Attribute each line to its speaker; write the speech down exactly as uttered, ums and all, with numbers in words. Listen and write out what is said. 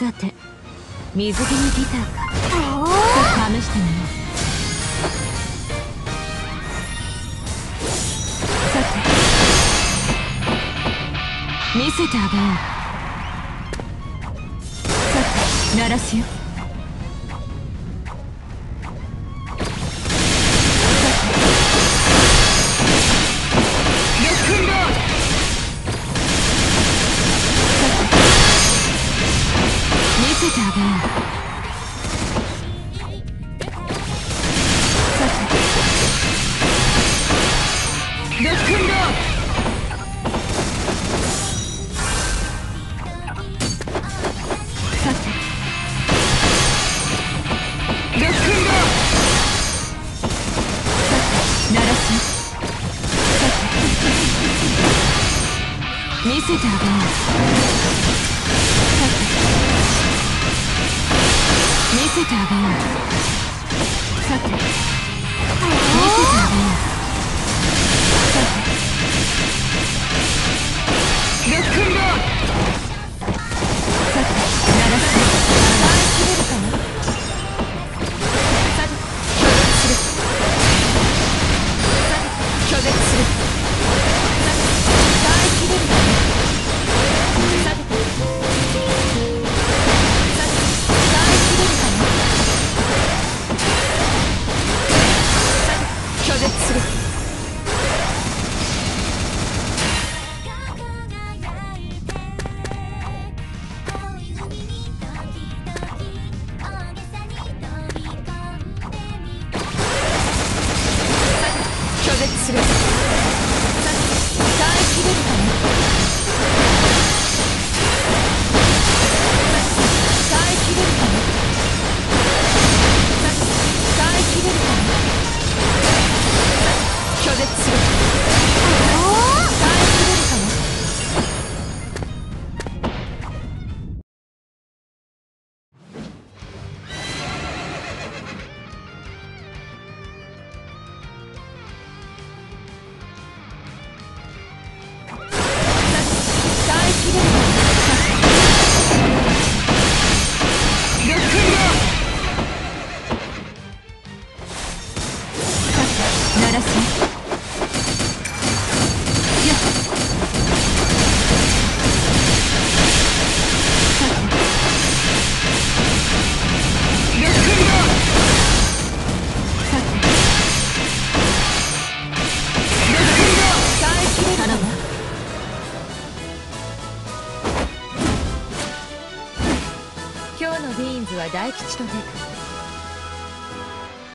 Speaker 1: さて水着にギターか。さあ試してみよう。さて見せてあげよう。さて鳴らすよ。見せてあげよう。さてロックンロール。さてロックンロール。さて鳴らすよ。さて見せてあげよう。さて見せてあげよう。さて見せてあげよう。さてロックンロール。さて鳴らす。耐えきれるかな。さて拒絶する。さて拒絶する。さて耐えきれるかな。さて拒絶する。拒絶する。さて耐えきれるかな。耐えきれるかな。さて耐えきれるかな。拒絶する。耐えきれるかな。耐えきれるかな。ロックンロール。さて鳴らすよ。今日のビーンズは大吉と出た。